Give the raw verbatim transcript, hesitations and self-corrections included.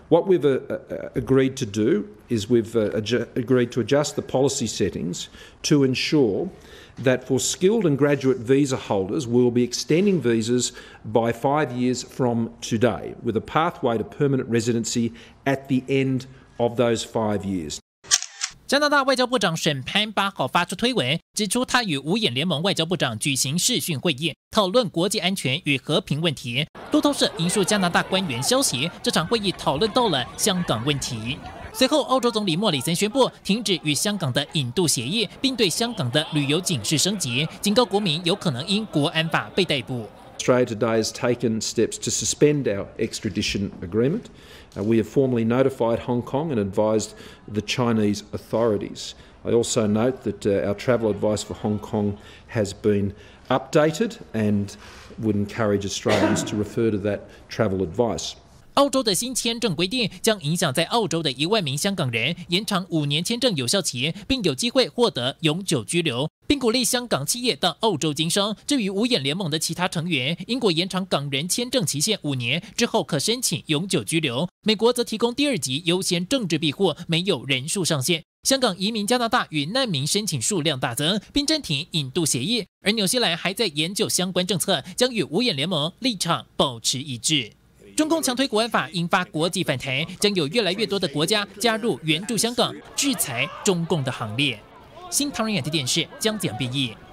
What we've uh, uh, agreed to do is we've uh, agreed to adjust the policy settings to ensure that for skilled and graduate visa holders, we will be extending visas by five years from today, with a pathway to permanent residency at the end of those five years. 加拿大外交部长沈潘八号发出推文，指出他与五眼联盟外交部长举行视讯会议，讨论国际安全与和平问题。路透社引述加拿大官员消息，这场会议讨论到了香港问题。随后，澳洲总理莫里森宣布停止与香港的引渡协议，并对香港的旅游警示升级，警告国民有可能因国安法被逮捕。 Australia today has taken steps to suspend our extradition agreement. Uh, we have formally notified Hong Kong and advised the Chinese authorities. I also note that uh, our travel advice for Hong Kong has been updated and would encourage Australians to refer to that travel advice. 澳洲的新签证规定将影响在澳洲的一万名香港人延长五年签证有效期，并有机会获得永久居留，并鼓励香港企业到澳洲经商。至于五眼联盟的其他成员，英国延长港人签证期限五年之后可申请永久居留，美国则提供第二级优先政治庇护，没有人数上限。香港移民加拿大与难民申请数量大增，并暂停引渡协议，而纽西兰还在研究相关政策，将与五眼联盟立场保持一致。 中共强推国安法，引发国际反弹，将有越来越多的国家加入援助香港、制裁中共的行列。新唐人亚洲电视江子阳编译。